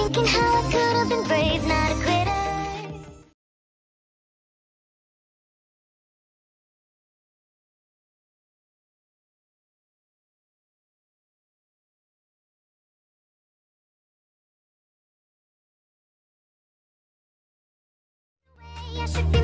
thinking how I could have been brave, not a quitter. I should be